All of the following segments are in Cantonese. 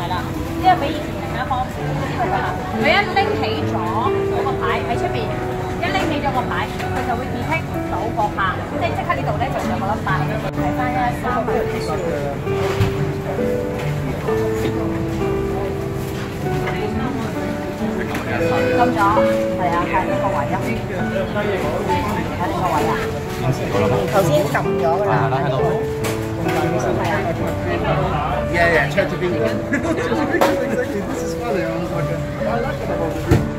係啦，呢個比以前更加方便，係啦。佢一拎起咗個牌喺出邊，一拎起咗個牌，佢就會 detect 到個客，即刻呢度咧就有個粒牌，睇翻113撳咗，係啊，係呢個位啊，喺呢個位啊，頭先撳咗㗎啦，係啊。 Yeah, try to be one. Exactly, this is funny. I was like, I like it about the video.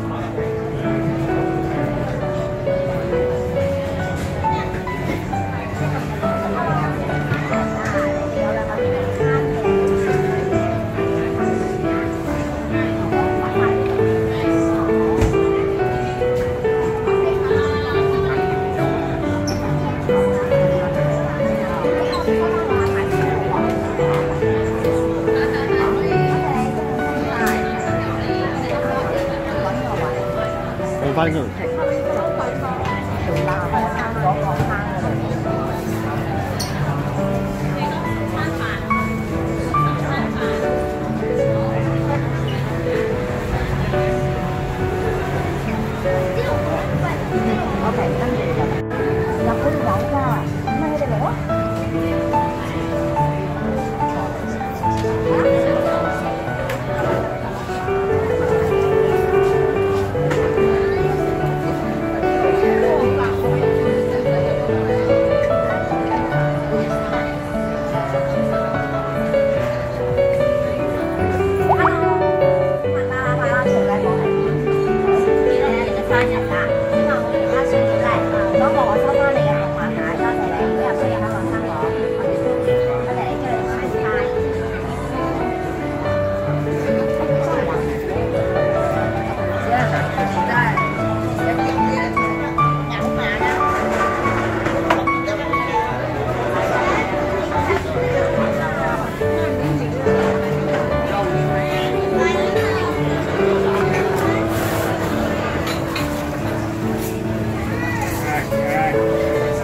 翻去。 OK， 跟住入嗰度有㗎，咁咪佢哋嚟咯。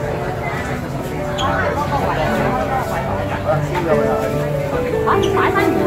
擺翻